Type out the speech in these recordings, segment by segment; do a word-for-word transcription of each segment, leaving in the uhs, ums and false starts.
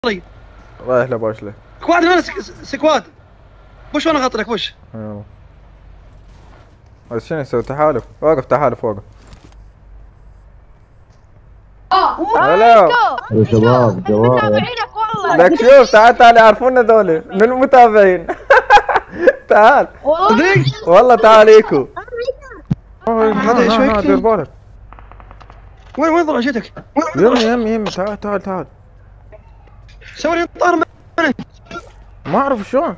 طيب رايح لباشله سكواد انا سكواد وش وانا اغطي لك وش؟ يلا بس شنو يسوي تحالف؟ واقف تحالف واقف. هلا يا شباب جوال متابعينك والله. لك شوف تعال تعال يعرفونا ذولي من المتابعين. تعال والله والله تعال ايكو. هذا هذا شوي دير بالك. وين وين ضرجتك؟ يمي يمي يمي تعال تعال تعال. سوي لي طار من- ما اعرف شلون.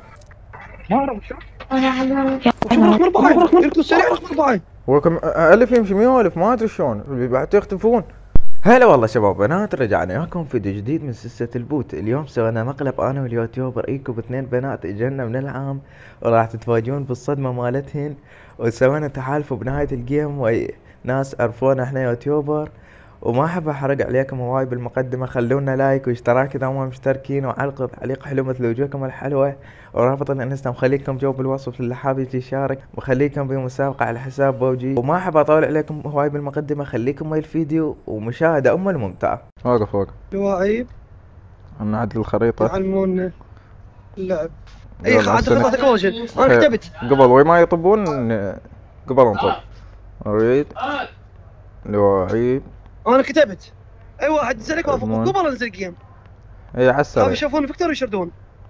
شوف رقم اربعه يركض سريع رقم اربعه. هو كم الف يمشي مية الف ما ادري شلون بعد يختفون. هلا والله شباب بنات رجعنا وياكم فيديو جديد من سلسلة البوت. اليوم سوينا مقلب انا واليوتيوبر ايكو باثنين بنات اجنا من العام وراح تتفاجئون بالصدمة مالتهن. وسوينا تحالف بنهاية الجيم ويا ناس عرفونا احنا يوتيوبر. وما احب احرق عليكم هواي بالمقدمة، خلونا لايك واشتراك اذا ما مشتركين وعلقوا تعليق حلو مثل وجوهكم الحلوة ورابط الانستا مخليكم جو بالوصف اللي حاب يجي يشارك وخليكم بمسابقة على حساب بوجي. وما احب اطول عليكم هواي بالمقدمة، خليكم ويا الفيديو ومشاهدة ام الممتعة. واقف واقف لواعيب نعدل الخريطة يعلمونا اللعب. اي يلا عاد هسه خطتك اول شيء انا كتبت قبل وين ما يطبون قبل نطب. اريد لواعيب انا كتبت اي واحد ينزل لك المهم. قبل انزل جيم. اي خاف عسل يشوفون فيكتور ويشردون.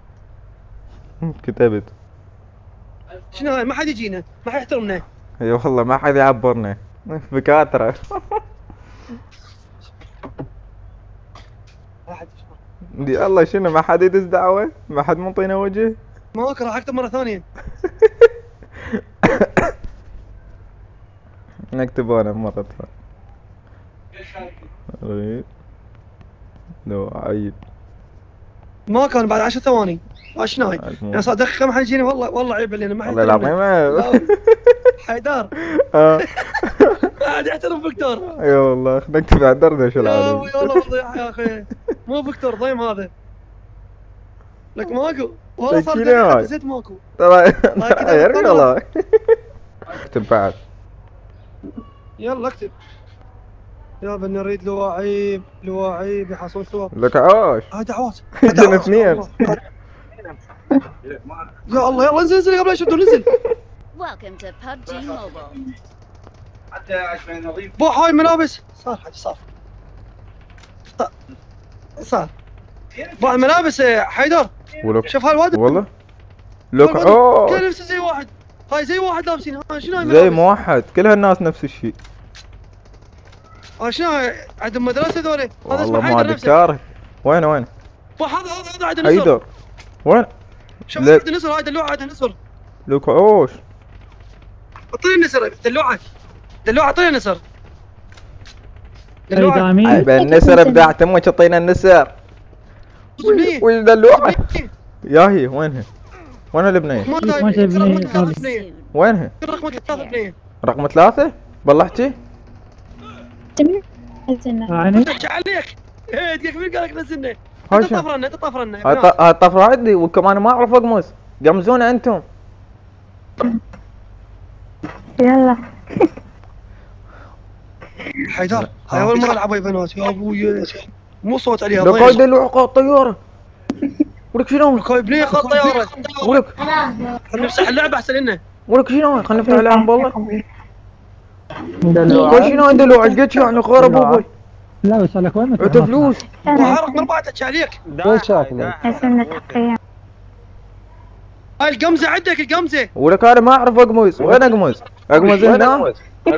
كتبت. شنو هاي ما حد يجينا ما حد يحترمنا. اي والله ما حد يعبرنا بكاترة. ما حد دي الله شنو ما حد يدز دعوة، ما حد منطينا وجه. ما اكره راح اكتب مره ثانيه. نكتب انا مرة ثانية. اريد لواعيب ما كان بعد عشر ثواني. آه، شنو هاي؟ المهم. يا صار دقيقه ما حد يجينا والله والله عيب علينا ما حد والله العظيم يحترمنا. حيدار اه ما حد يحترم فيكتور. اي والله نكتب على الدردشة يا العالم. ابوي والله فضيحه يا اخي. مو فيكتور ضيم هذا. لك ماكو والله صار شنو هاي؟ دقيقه زيت ماكو. ترى كذا يرمي بطلع. والله. اكتب بعد. يلا اكتب. يا بني نريد لواعيب لواعيب يحصلون ثواب. لك عاش. هاي دعوات. جن اثنين. يا الله يلا انزل انزل قبل لا يشدون انزل. Welcome to P U B G Mobile. حتى عشان نظيف. بو هاي ملابس صار حاجه صار صار صار بو الملابس يا حيدر. ولك شوف هالواد والله لك كل عاش. لبسه زي واحد. هاي زي واحد لابسين. ها شنو هاي زي ملابس؟ موحد كل هالناس نفس الشيء. ها شنو هاي عندهم مدرسه ذولي. هذا والله اسمه ما حيدر نفسه. دكتاره. وين وين؟ بو هذا هذا هذا عند النسر. حيدر وين؟ شوف لا. عند النسر هاي دلوعه عند النسر. لك عاش. اعطيني النسر دلوعه دلوعه اعطيني النسر. دلوعه دامين النسر ابدعت امك اعطينا النسر. بنيه وش دلوعه؟ يا هي وينها؟ وين البنيه؟ ما ما تاي تبني رقم ثلاثة بنيه. Soon. وينها؟ رقم ثلاثة بنيه. رقم ثلاثة؟ بلحتي؟ يعني احكي عليك. ايه دقيقة مين قال لك نزلنا؟ هاي انت شنو؟ طفرنا انت طفرنا. هاي ط- هاي الطفرة عندي وكمان ما اعرف اقمص. قمزونا انتم. يلا حيدر هاي اول مرة العب ويا بنات يا ابوي. مو صوت عليها لك هاي ضيش. دلوعة قاط طيارة. ولك شنو؟ هاي بنيه خط طيارة. ولك خلينا نمسح اللعبة احسن لنا. ولك شنو؟ خلينا نفتح عليهم بالله. هاي دلوعة شنو دلوعة؟ قلت يعني خرب ابوي. لا بس لك وين انت فلوس. وهاي رقم أربعة تحكي عليك. وين شكلك؟ لازم نتقيم. هاي القمزة عندك القمزة. ولك انا ما اعرف اقمص. وين اقمص؟ اقمص هنا؟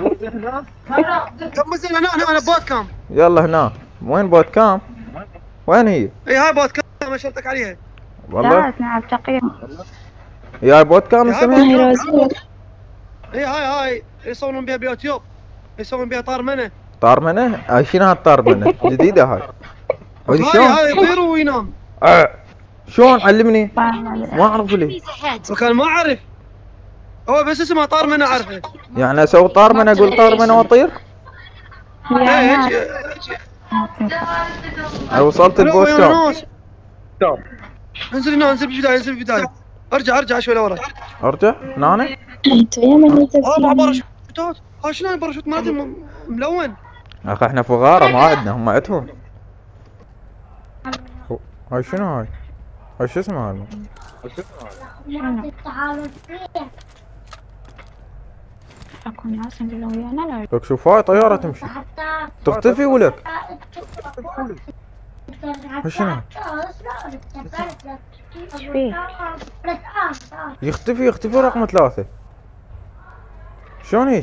قمزة هنا هنا انا بوت كام. يلا هنا. وين بوت كام؟ وين هي؟ اي هاي بوت كام اشرتك عليها. والله لا نلعب تقييم. يا بوت كام هاي اسمها؟ بوت كام. اي هاي هاي يصورون بها باليوتيوب. يسوون بها طار منه. طارمنة؟ هاي شنو هالطارمنة؟ جديدة هاي. هاي هاي شلون؟ هاي يطير وينام. آه. شلون علمني؟ ما اعرف لي. Enemies ahead. وكان ما اعرف. هو بس اسمه طار منه اعرفه. يعني اسوي طارمنة اقول طارمنة واطير؟ ايه يا هيك. انا وصلت هلا البوت يا كام؟ ناس. انزل هنا انزل بالبداية انزل بالبداية. ارجع ارجع شوي لورا. ارجع؟ هنا؟ انتوا يا من اربع باراشوتات. ها شنو الباراشوت مالتي م- ملون. اخي احنا فقارة ما عندنا هم عندهم. هاي شنو هاي؟ هاي شو اسمها هاي؟ اكو ناس ينزلوا ويانا لا لك شوف هاي طيارة تمشي تختفي ولك. هاي شنو هاي؟ ايش فيه؟ يختفي يختفي رقم ثلاثة. شلون هيك؟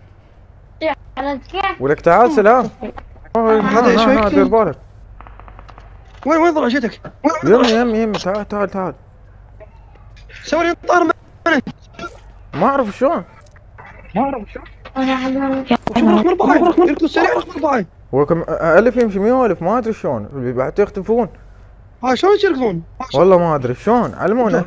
ولك تعال سلام. هاي هذا هنا إيش هنا فيك؟ دير بالك. وين وين ضرجتك؟ يمي يمي يمي تعال تعال تعال. سوي لي طار من- ما اعرف شلون. شوف رقم أربعة يركض سريع رقم أربعة. هو كم الف يمشي مية الف ما ادري شلون بعد يختفون. هاي شلون يركضون؟ والله ما ادري شلون علمونا.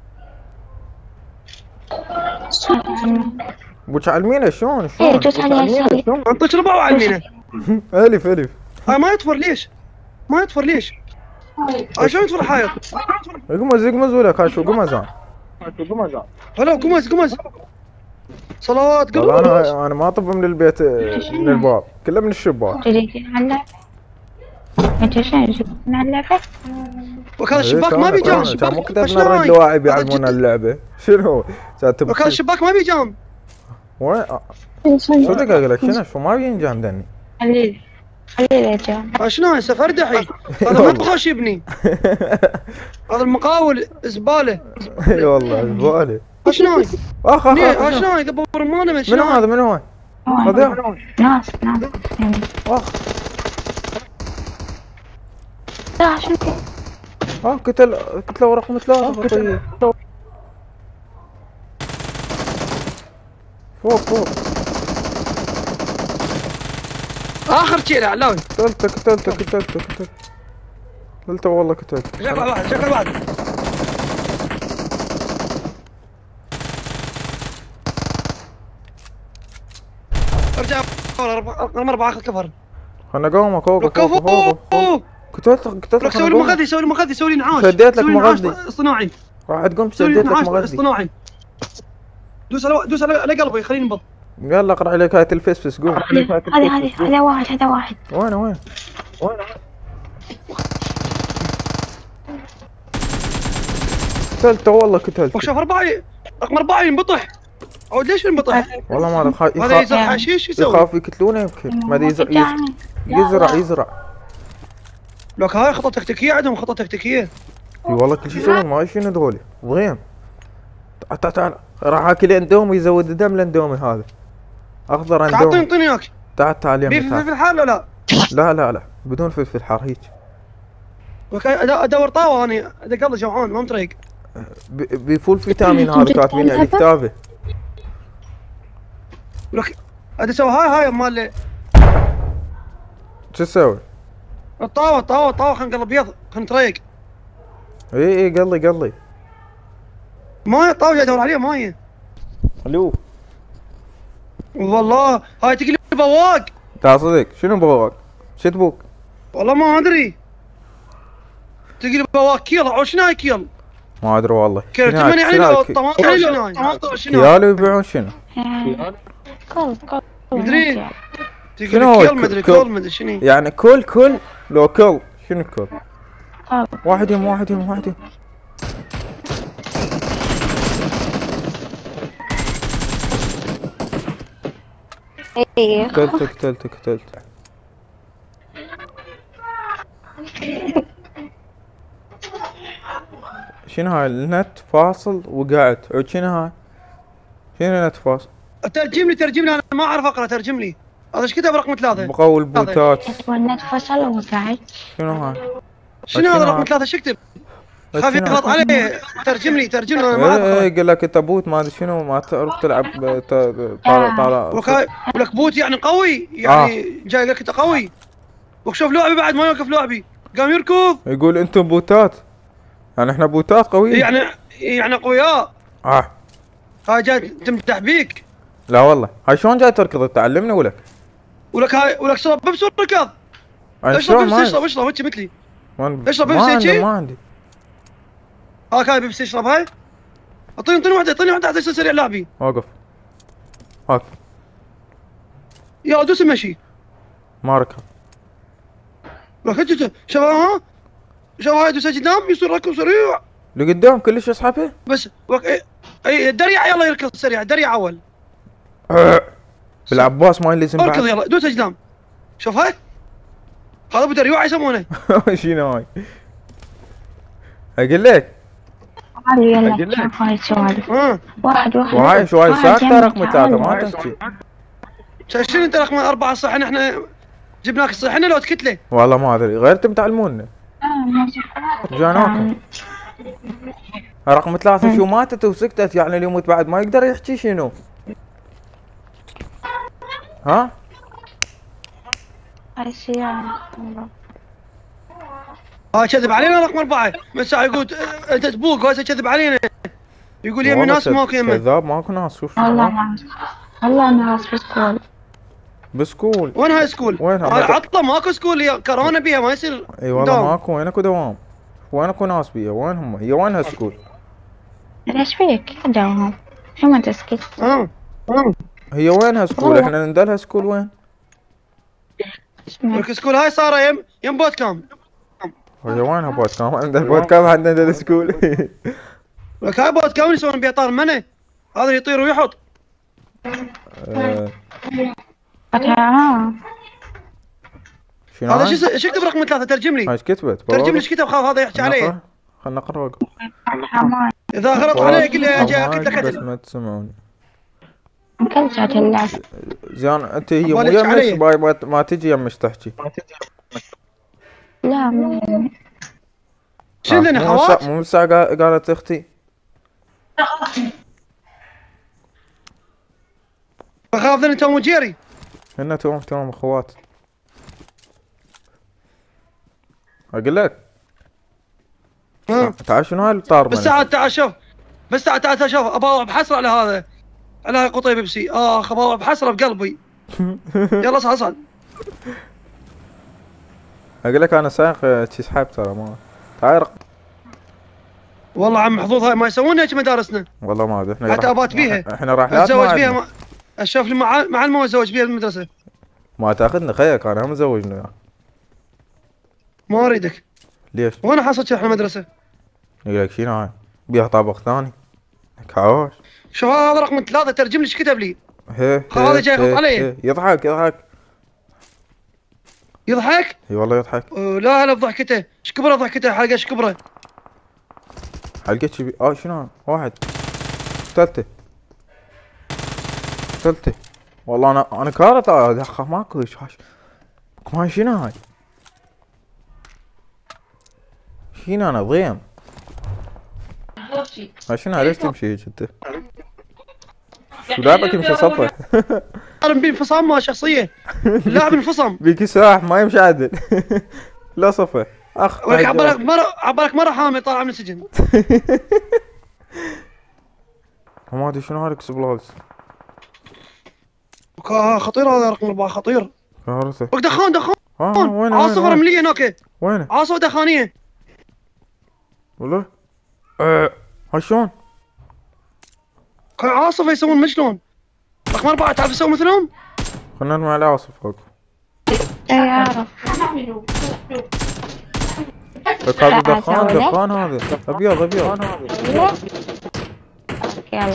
بوش علمينا شلون ايه شلون. دوس عليها يساري. انطيك ربع وعلمينه. الف الف. هاي ما يطفر ليش؟ ما يطفر ليش؟ هاي شلون يطفر الحائط؟ قمز قمز ولك هاي شو قمز هاي. هلا قمز قمز. صلوات والله قمز. انا انا ما اطب من البيت من الباب كله من الشباك. تريد نلعب؟ انت شلون نلعب؟ وكان الشباك ما بيجام كان الشباك. مو كنت شلون نرد هاي؟ لواعب يعلمونا اللعبه شنو؟ كان تبي وكان الشباك ما بيجام. وين صدق اقول لك شنو شو ما بينجام دني. خليه خليه يا جماعة. هاي شنو هاي سفر دحي؟ هذا ما تخش يبني. هذا المقاول زباله. اي والله زباله. هاي شنو هاي؟ اخ اخ هاي اخ شنو هاي قبل رمانه من شنو منو هذا منو هاي؟ هذا ناس ناس اخ لا شنو اه قتل قتلوا رقم ثلاثة خطية. فوق فوق. اخر شيء علاوي. قتلته قتلته قتلته قتلته قتلته والله قتلته. شغل واحد شغل واحد. ارجع رقم أربعة اخذ كفر. انا قومك فوق فوق كفو. فوق فوق. قتلت قتلت لك سوي لي مغذي سوي لي مغذي سوي لي نعاش. شديت لك سوي لي نعاش مغذي. اصطناعي. راح تقوم سوي لي شديت لك نعاش مغذي. اصطناعي. دوس على دوس على على قلبي خليني انبض. يلا اقرا عليك هاي الفسفس قوم. هذه هذه هذا واحد هذا واحد. وين وين؟ قتلته والله قتلته. وشوف أربعة رقم أربعة ينبطح. عود ليش ينبطح؟ والله ما ادري خا- هذا يخاف يزرع حشيش يسوي. يخاف يقتلونه يمكن ما ادري يزرع يز- يزرع يزرع. لك هاي خطة تكتيكية عندهم خطة تكتيكية. اي والله كل شيء يسوون ما شنو ذولي ضغيم. تعال تعال تعال راح اكل اندومي يزود دم الاندومي هذا اخضر تعال اندومي. اعطيني اياك. تعال تعال بيف يمي في تعال. الحال ولا لا؟ لا لا لا بدون فلفل حار هيك. وك- أد- ادور طاوة اني ادق الله جوعان ما متريق. ب- بفول فيتامين هذا كاتبين على كتابه. ولك ادي اسوي هاي هاي مال شو تسوي؟ الطاوة الطاوة الطاوة خلينا نقلب ابيض خلينا نتريق. اي اي قلي قلي. ماي الطاوة جاي ادور عليها ماي. الو والله هاي تقلب بواق. تعال صدق شنو بواق؟ شو تبوك؟ والله ما ادري. تقلب بواق كيل او شنو هاي كيل؟ ما ادري والله. كيل شنو هاي؟ ثمن يعني شنو هاي لو كي- طماطم شنو هاي؟ طماطم شنو هاي؟ كيالو يبيعون شنو؟ كل كل مدري. شنو تقول هو كيل مدري كل- كيل مدري شنو. يعني كل كل لو كل شنو كل؟ كل واحد يم واحد يم واحد يم. ايه قتلت قتلت قتلت. شنو هاي النت فاصل وقعت عود شنو هاي؟ شنو نت فاصل؟ ترجم لي ترجم لي انا ما اعرف اقرا ترجم لي. هذا ايش كتب رقم ثلاثة؟ بقول بوتات. تبغى فصل وقعد. شنو هاي؟ شنو هذا شنو رقم هذا؟ ثلاثة ايش يكتب؟ بس خاف شنو يغلط هاي؟ عليه. ترجم لي ترجم لي انا ما اعرف ايه أقرأ. ايه يقول لك انت بوت ما ادري شنو ما تروح تلعب ت- ت- طالع طالع. ولك ولك بوت يعني قوي يعني جاي لك انت قوي. وشوف لعبي بعد ما يوقف لعبي قام يركض. يقول انتم بوتات يعني احنا بوتات قويين. يعني يعني اقوياء. اه هاي جاي تمدح بيك. لا والله هاي شلون جاي تركض تعلمني ولك. ولك هاي ولك شرب بيبسي وركض. أنا اشرب شلون بيبسي ما اشرب اشرب هيك مثلي. ما- اشرب ما بيبسي عندي هيجي؟ ما عندي. هاك هاي بيبسي اشرب هاي. اعطيني اعطيني واحدة اعطيني واحدة حتى يصير سريع لعبي. وقف هاك يلا دوس مشي. ما ركض. لك انت شباب ها شوف هاي دوسه قدام يصير ركض سريع. لقدام كلش اسحبه. بس وك... اي اي دريع يلا يركض سريع دريع اول. بالعباس ما يلزم بعد. اركض يلا دوسه قدام. شوف هاي هذا ابو دريوع يسمونه. شنو هاي؟ اقول لك تعالوا يلا شوف هاي السوالف. ها واحد واحد وهاي شو هاي واحد ساعتها جنبي، رقم ثلاثة تعالوا. ما تحكي. شنو انت رقم أربعة صحن احنا جبناك صحن لو تكتله. والله ما ادري غير انتم تعلمونا. آه، ما- جانوكم. رقم ثلاثة شو ماتت وسكتت يعني اللي يموت بعد ما يقدر يحكي شنو؟ ها؟ هاي السيارة. ها كذب علينا رقم أربعة من ساعة يقول اه، انت تبوق هسه كذب علينا. يقول يمي والله ناس كذ- ماكو يمه. كذاب ماكو ناس شوف والله شو ناس والله ناس بسكول. بسكول. وين هاي سكول؟ وينها؟ هاي متى- عطله ماكو سكول هي كورونا بيها ما يصير. اي والله دوام. ماكو وينكو دوام. وينكو ناس بيها وين هم؟ هي وينها سكول؟ ليش فيك؟ دوام. شو ما تسكت؟ اه اه هي وينها سكول؟ والله. احنا ندلها سكول وين؟ لك سكول هاي صار يم يم بوت كام. هي وينها بوت كام؟ عندنا بوت كام عندنا سكول. لك هاي بوت كام يسوون بيها طار منه. هذا يطير ويحط. آه، آه. شنو هذا هاي؟ شو شو يكتب رقم ثلاثة ترجم لي. هاي ايش كتبت؟ ترجم لي بواقف؟ ايش كتب خاف هذا يحكي عليه. نقرأ؟ خلنا نقرا. حماي. اذا غلط عليه قل لي اجي حماي اكد بس لك. ما تسمعوني. انكلشت اللعب. زين انت هي مو أبغى ألف يمش عليه. باي ما, ما تجي يمش تحكي. لا ما شنو آه، لنا مو من خوات؟ ساعة- مو من ساعة قا- قالت اختي. بخاف ان توم وجيري. هن توم توم اخوات. اقول لك ها تعال شنو هاي الطار بس تعال تعال شوف. بس تعال تعال تعال شوف ابغى بحسره على هذا. على هاي قطي بيبسي اخ ابغى بحسره بقلبي. يلا اصعد اصعد. اقول لك انا سايق آه، شي سحاب ترى ما تعال رق- والله عم محظوظ هاي ما يسوون هيك مدارسنا. والله ما ادري احنا حتى راح- أبات بيها. احنا رحلات ما اتزوج بيها عندنا. ما... اشوف لي مع معلمه واتزوج بيها بالمدرسه. ما تاخذنا خيك انا هم زوجنا وياك. ما اريدك. ليش؟ وانا حصلت احنا مدرسه. يقول لك شنو هاي؟ بيها طابق ثاني. كعوش. شو هذا رقم ثلاثة ترجم لي ايش كتب لي. هي هذا هي- جاي يخط هي- علي. هي. يضحك يضحك. يضحك؟ اي والله يضحك. أه لا لا بضحكته، ايش كبره ضحكته حلقه ايش كبره. حلقة شبي اه شنو هاي؟ واحد ثالثة ثالثة والله انا انا كارت هذا اخ ماكو ايش هاش ما شنو هاي؟ شنو انا ضيم؟ هاي شنو هاي ليش تمشي هيك انت؟ شو لعبك يمشي صفر؟ صار بين انفصام مع شخصيه. لاعب انفصم. بيك ساح ما يمشي عدل. لا صفر اخ ولك عبالك مره عبالك مره حامي طالع من السجن. ما ادري شنو هاي اكسبلوز. وكا- خطير هذا رقم أربعة خطير. كارثة. وك دخان دخان اه وين عاصفة وين رملية هناك. وين؟ عاصفة دخانية. والله اه هاي شلون؟ كان عاصفة يسوون مشلون. رقم أربعة تعرف يسوون مثلهم؟ خلنا نرمي على عاصف فوق. سيارة. لك هذا تعال دخان سوي لك. دخان هذا ابيض ابيض. يلا. يلا.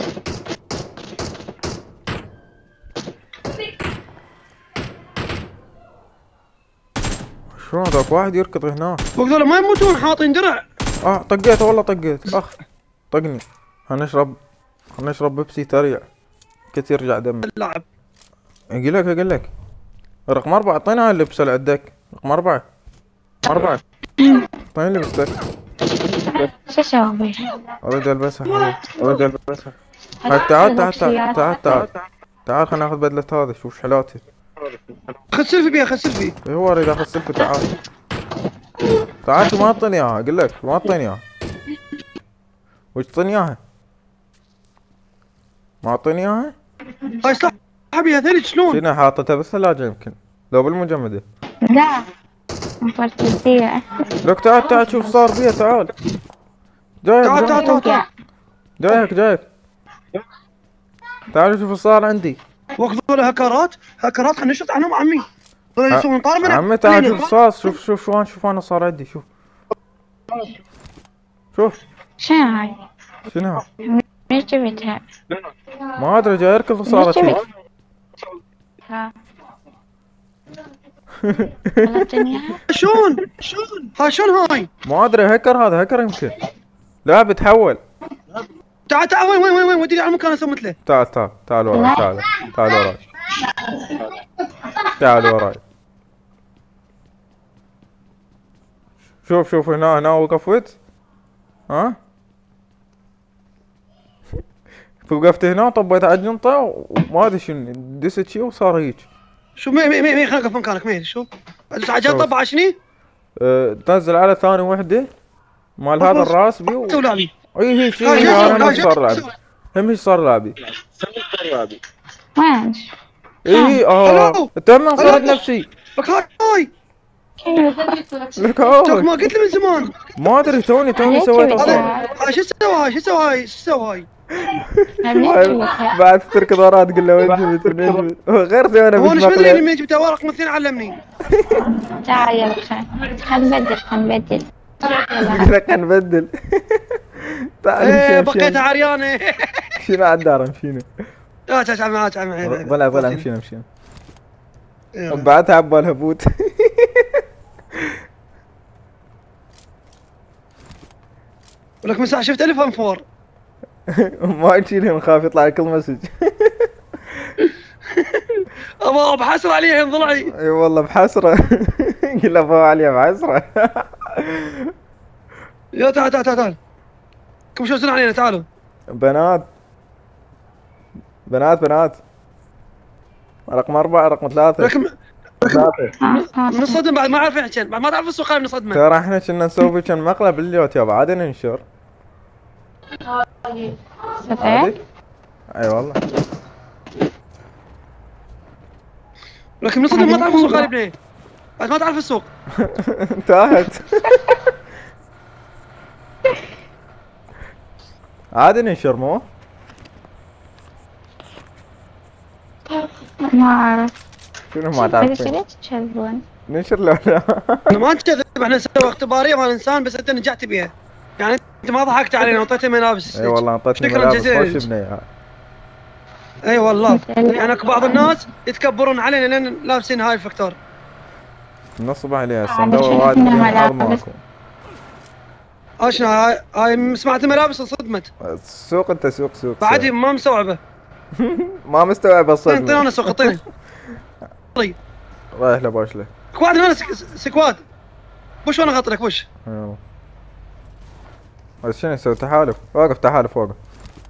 شلون ذاك واحد يركض هناك. وذول ما يموتون حاطين درع. اه طقيته والله طقيت اخ طقني. هنشرب هنشرب بيبسي تريع كثير يرجع دمي. اللاعب. اقول لك اقول لك رقم أربعة اعطينا اللبس اللي عندك. رقم أربعة أربعة اعطيني لبستك. شو اسوي بيه؟ اريد البسها حبيبي اريد البسها. هاي تعال تعال تعال تعال تعال تعال خلينا ناخذ بدلة هذا شوف حلاتي. خذ سيلفي بيها خذ سيلفي. اي هو اريد اخذ سلفي تعال تعال شو ما اعطيني اياها اقول لك ما اعطيني اياها. وش تعطيني اياها؟ ما اعطيني اياها؟ هاي صح بيها ثلج شلون؟ شنو حاطتها بالثلاجة يمكن لو بالمجمدة. لا. مفرتية. لك تعال تعال شوف صار بيها تعال. جايك تعال تعال جايك تعال تعال. جايك جايك تعال شوف صار عندي. وك ذول هكرات هكرات خلينا نشط عنهم عمي. ذول يسوون طار من عمي تعال شوف صار شوف شوف شو انا شوف انا صار عندي شوف. شوف شنو هاي؟ شنو ليش جبتها؟ ما ادري جاي يركض وصارت ليش فيه. جبت؟ ها طلعتني اياها؟ شلون شلون ها شلون هاي؟ ما ادري هكر هذا هكر يمكن. لا بيتحول. تعال تعال وين وين وين وين وديني على المكان اسوي مثله. تعال تعال تعال وراي تعال تعال وراي تعال وراي. شوف شوف هنا هنا وقفت. ها وقفت هنا طبيت على الجنطة وما ادري شنو دست شي وصار هيك. شوف مي مي مي مي خليني اقف مكانك مي شوف. ادوس على جنطه طبع شني؟ أه تنزل على ثاني وحدة مال هذا الراس بي و... سوي لعبي. اي هي شي هاي شو انا هاي هم شو صار لعبي. هم هيك صار لعبي. وين؟ اي اه هلو. تمام صارت هلو. نفسي. لك هاي كيف؟ لك توك هاي ما قلت لي من زمان. ما ادري توني توني هيك سويت بس. أصلاً. هاي شو تسوي هاي شو تسوي هاي شو تسوي هاي؟ ليش جبتها؟ بعد تركض وراه تقول له وين جبت وين جبت غير ثاني هو مش انا ايش مدري مقلب. من جبت ورق مثلين علمني. تعال يلا خل خل نبدل خل نبدل لك نبدل. تعال ايه امشي بقيت امشي عريانه. مشينا على الدار مشينا. لا تعال تعال معي تعال معي. بلا بلا مشينا مشينا. يلا. بعدها عبال هبوط. ولك من ساعه شفت الف ام فور. ما تشيلهم نخاف يطلع كل مسج. ابا بحسر عليهم ضلعي. اي والله بحسره. قل له ابو علي بحسره. يا تعال تعال تعال تعال. كم شو سنة علينا تعالوا. بنات بنات بنات رقم أربعة رقم ثلاثة. لكن ها ها نصدم بعد ما عارف احكي بعد ما تعرف السوق من صدمه. ترى احنا كنا نسوي كان مقلب اليوت يابا عادي ننشر. صدق؟ عادي اي والله. لكن من صدم ما تعرف السوق قال بعد ما تعرف السوق. انتهت. عادي ننشر مو؟ ما اعرف شنو ما بس تعرفين؟ ليش تكذبون؟ ننشر لو لا. احنا ما نكذب احنا نسوي اختباريه مال انسان بس انت نجحت بيها. يعني انت ما ضحكت علينا وانطيتنا ملابس. اي والله انطيتني شكراً ملابس جزيلاً. خوش بنية. اي والله يعني اكو بعض الناس يتكبرون علينا لان لابسين هاي الفكتور. نصب عليها عاد الصندوق شنو وايد اسمها اليوم عرض ملابس؟ ماكو. اشنا هاي هاي سمعت الملابس انصدمت. السوق انت سوق سوق. بعد سوق. ما مستوعبه. ما مستوعب اعطينا الصدمة. سوق اعطيني. طيب رايح لباشله. كواد هنا سك- سكواد. وش وانا اغطي لك وش؟ يلا. بس شنو يسوي تحالف؟ واقف تحالف واقف.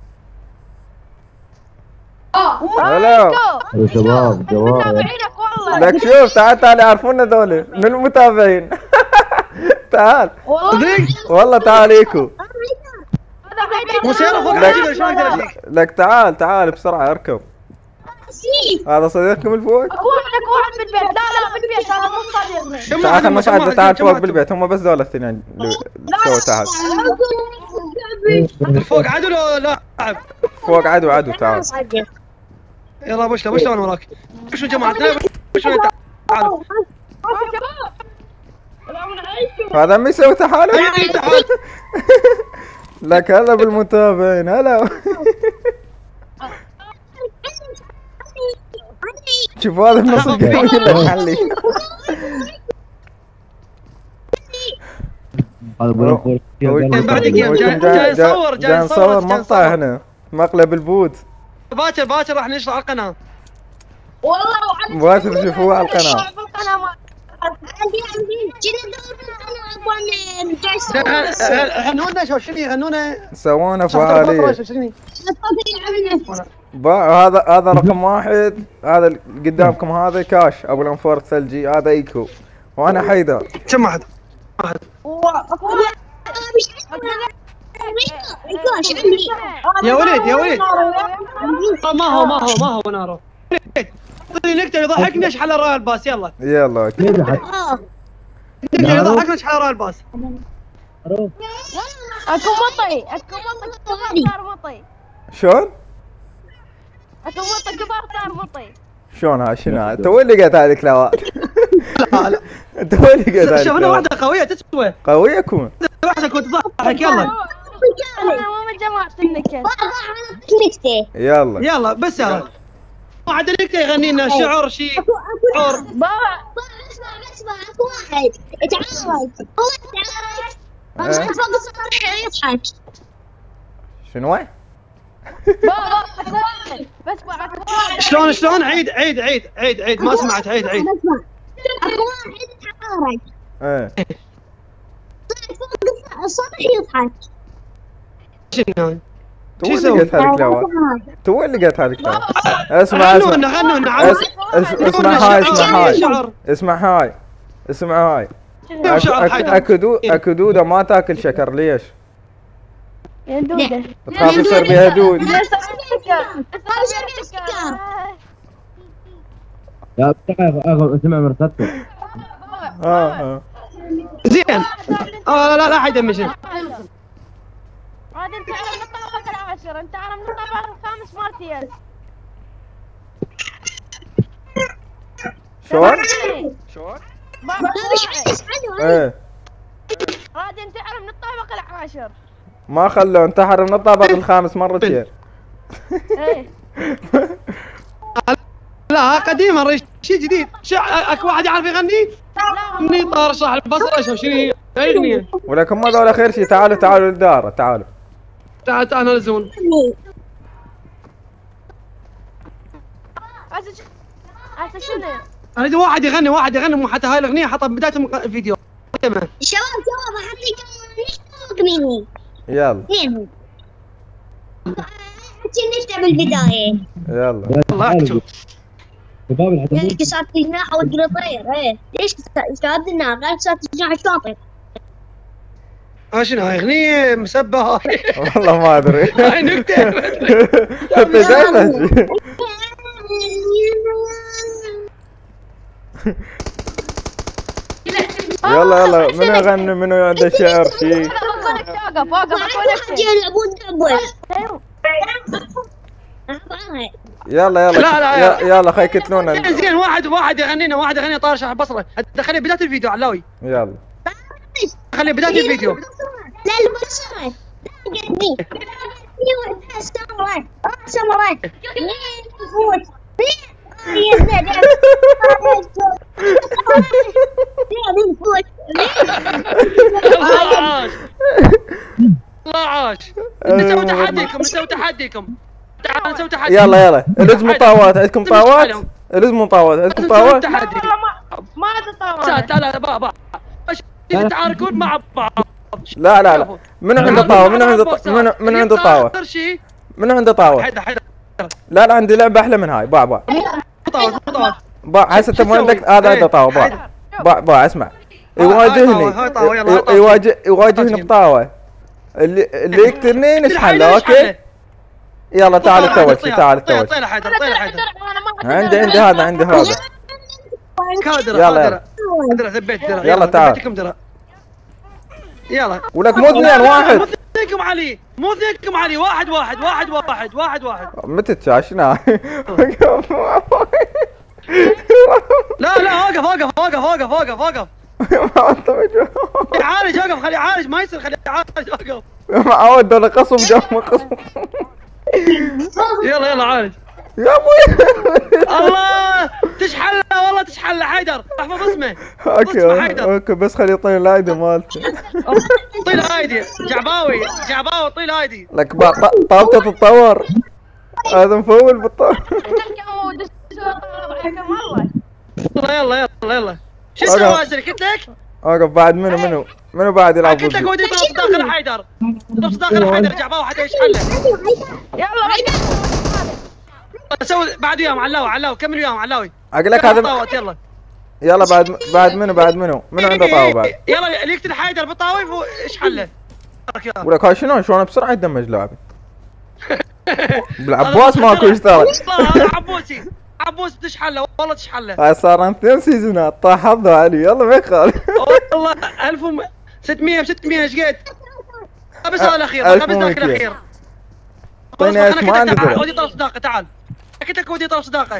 هلا يا شباب جوال لك شوف تعال تعال يعرفونا ذولي من المتابعين. تعال صدق؟ والله تعال ايكو. مو سيارة فوق لك- عجيبة شلون اقدر اجيك؟ لك تعال تعال بسرعة اركب. هذا صديقكم الفوق؟ اكو واحد اكو واحد بالبيت لا لا بالبيت هذا مو صديقنا كم تعال واحد خلنا هم- كم نصعد واحد- تعال كم فوق واحد؟ بالبيت هم بس ذول الاثنين اللي سووا تحت. فوق عدو لو لاعب؟ فوق عدو عدو تعال. يلا بشلة بشلة انا وراك. بشلة جماعتنا بشلة تعالوا. هذا ما يسوي تحالف؟ أي تعال. لك هلا بالمتابعين هلا. شوف هذا النص الجاي لك حلي. هذا بقول بعدك يا جاي- جاي نصور- جاي جاي نصور، نصور جاي مقطع نصور. هنا مقلب البوت. باكر باكر راح نشر على القناة. والله باكر تشوفوه على القناة. عندي عندي كذا دور بالقناه ابغى جالس غنونا شو شنو يغنونا؟ سوونا فعالية. شنو؟ با- هذا هذا رقم واحد. هذا اللي قدامكم هذا كاش ابو الانفار الثلجي هذا ايكو وانا حيدر. كم واحد؟ واحد. يا ولد يا ولد آه، ما هو ما هو ما هو نارو. اعطيني نكته يضحكني اشحال راي الباص يلا. يلا اوكي. يضحك نكته يضحكني اشحال راي الباص. اكو مطي اكو مطي كبار صار مطي شلون؟ اكو مطي كبار صار مطي شلون هاي شنو هاي؟ تو اللي لقيت هذه الكلاوات. لا لا تو اللي لقيت هذه شوف انا الكلاوات. واحدة قوية تسوى. قوية كون. وحدك وتضحك يلا انا مو من جماعة النكت. نكتة. يلا يلا بس يلا واحد نكتة يغني لنا شعر شيء شعر. بابا اسمع اسمع اكو واحد يتعارك هو يتعارك إيه. فوق السطح يضحك. شنو؟ بابا اكو واحد بس اكو واحد شلون شلون عيد عيد عيد عيد عيد ما سمعت عيد عيد. اسمع اكو واحد يتعارك ايه فوق السطح يضحك. شنو تو شو اللي يسوي؟ لقيت هالكلاوات تو اللي لقيت هالكلاوات اسمع غنونا اسمع غنونا اس- اس- اسمع هاي اسمع هاي اسمع هاي اسمع هاي شنو شعر أك- حيدر؟ اكدو اكدوده ما تاكل شكر ليش؟ يا دودة تخاف يصير بيها دود. لا بتعرف اخذ اسمع مرتبته. اه اه زين اه لا لا حيدر مشي. عاد انت على من الطابق العاشر، انت على من الطابق الخامس مالتي. شلون؟ بابا ايش ايه عاد انت على من الطابق العاشر. ما خلوه انتحر من الطابق الخامس مرتين. ايه لا قديمة ريش شيء جديد. شع... اكو واحد يعرف يغني؟ مني طار صح البصرة شو شنو هي؟ اغنية. ولكن ما ذولا خير شيء تعالوا تعالوا للدار تعالوا. تعال تعال نلزون. هسه شنو؟ اريد واحد يغني واحد يغني مو حتى هاي الاغنية حطها بداية الفيديو. تمام. شباب شباب اعطيكم نشتاق مني. يلا مين؟ نكتب بالبداية. يلا الله شوف. شباب ليش الحدود كسرت الجناح وتقول طير؟ ايه ليش كسرت الجناح؟ غير كسرت الجناح شلون طير؟ ها شنو هاي اغنية مسبة هاي. والله ما ادري. هاي نكتة. انت جاي تحكي. يلا يلا منو يغني منو عنده شعر شيء. وقف وقف اكو يلعبون دبل. يلا يلا لا، لا، ي- يلا خي يكتلونا. زين زين واحد واحد يغنينا واحد يغني طار شعر بصرة. خليه بداية الفيديو علاوي. يلا خليه بداية الفيديو. لا البصرة قدي سمرة سمرة فوت يا زين فوت الله عاش الله عاش. نسوي تحديكم نسوي تحديكم. تعال نسوي تحدي. يلا يلا الزموا طاوات عندكم طاوات الزموا طاوات عندكم نسوي طاوات. تحدي. ما تطور لا لا با با يتعاركون مع بعض. لا لا لا منو عنده طاوة منو عنده ط- منو منو عنده طاوة اكثر شيء منو عنده طاوة. حيدر حيدر لا لا عندي لعبة أحلى من هاي باع باع طاوة طاوة. باع هسه انت مو عندك هذا عنده طاوة باع باع باع اسمع يواجهني هاي طاوة، يلا، هاي طاوة. يواجه يواجهني بطاوة اللي اللي يقتلني نشحله اوكي. يلا تعال انت اول شيء تعال انت اول شيء. طيله حيدر طيله حيدر. عندي عندي هذا عندي هذا. كادر يلا، كادر درع ثبت درع. يلا تعال. ثبتكم درع. يلا ولك مو اثنين مو واحد. اثنينكم علي مو اثنينكم علي واحد واحد واحد واحد واحد واحد. متى تشاشنا. لا لا وقف وقف وقف وقف وقف وقف. يعالج وقف خليه يعالج ما يصير خليه يعالج وقف. ما عود ولا قصم جنب قصم. يلا يلا عالج. يا ابوي. الله تشحله والله تشحله حيدر احفظ اسمه. اوكي اسمه حيدر. اوكي بس خلي يطير الايدي مالتي. طيل ايدي جعباوي جعباوي طيل ايدي. لك طاوته تتطور. هذا مفول بالطاوة. يلا يلا يلا يلا. شو أوقف. سوى قلت لك؟ اوقف بعد منو منو منو بعد يلعب قلت لك ضدي. ودي يطرف داخل حيدر. يطرف داخل حيدر جعباوي حتى يشحله. يلا سوي بعد وياهم علاوي علاوي كمل وياهم علاوي. اقول لك يلا هذا طاوت يلا. يلا بعد بعد منو بعد منو منو عنده طاوة بعد. يلا اللي يقتل حيدر بالطاوي اشحله. ولك هاي شنو شلون بسرعة يدمج لاعبي. بالعباس ماكو يشتغل. هذا عبوسي عبوس تشحله والله تشحله. هاي صار اثنين سيزونات طاح حظه علي يلا ما يخالف. والله ألف وستمية ستمية ايش قد؟ بس هذا الاخير ألف بس ذاك ومئتين. الاخير. طيني أنا ايش قلت ما لك عندي تعال درع. ودي طلب صداقه تعال. قلت لك ودي طلب صداقه.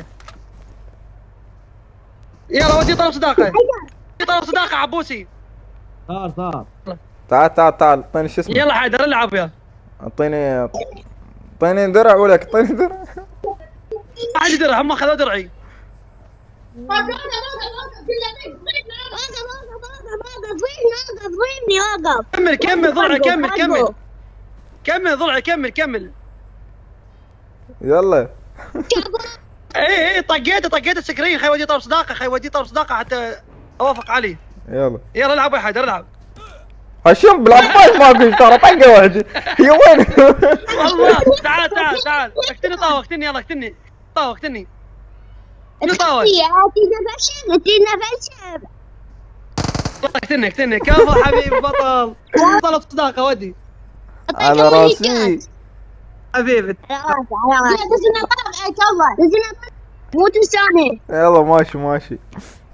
يلا ودي طلب صداقه. ودي طلب صداقه عبوسي. صار صار تعال تعال تعال اعطيني شو اسمه. يلا حيدر العب يا. اعطيني اعطيني درع ولك اعطيني درع. ما عندي درع، هم اخذوا درعي. وقف ضربني وقف. كمل كمل ضلعي كمل كمل كمل ضلعي كمل كمل. يلا. اي اي طقيته طقيته السكرين، خي ودي طلب صداقه، خي ودي طلب صداقه حتى اوافق عليه. يلا يلا العب يا حيدر العب. هشم بالعباس ما في ترى طقه واحده. هي وين؟ والله تعال تعال تعال اقتني طاوه اقتني يلا اقتني طاوه اقتني. اقتني طاوه. اقتني اقتني كفو حبيبي بطل. طلب صداقه ودي. على راسي. حبيبي. مو تنساني. يلا ماشي ماشي.